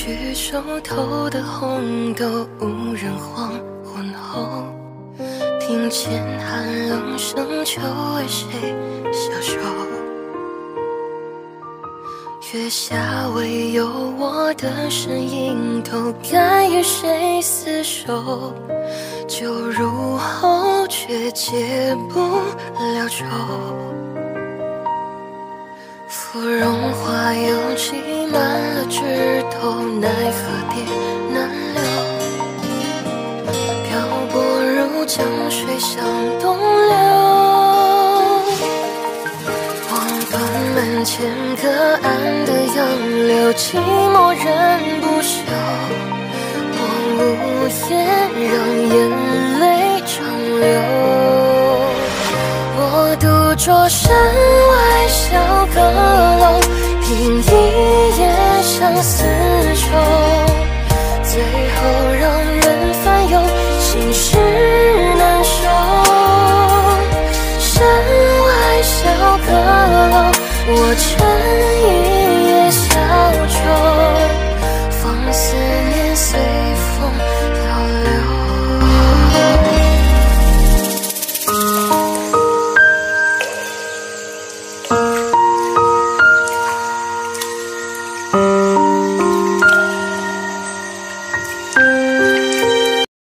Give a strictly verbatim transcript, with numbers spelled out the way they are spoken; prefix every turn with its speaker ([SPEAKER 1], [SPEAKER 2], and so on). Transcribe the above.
[SPEAKER 1] 举手投的红豆，无人黄昏后，听见寒冷声求为谁消瘦。月下唯有我的身影，都该与谁厮守？酒入喉，却解不了愁。芙蓉花又挤满了枝头，奈何蝶难留。漂泊如江水向东流，望断门前隔岸的杨柳，寂寞忍不休。我无言，让眼泪长流。我独坐山外小阁楼，凭一夜相思愁，最后让人烦忧，心事难收。山外小阁楼，我沉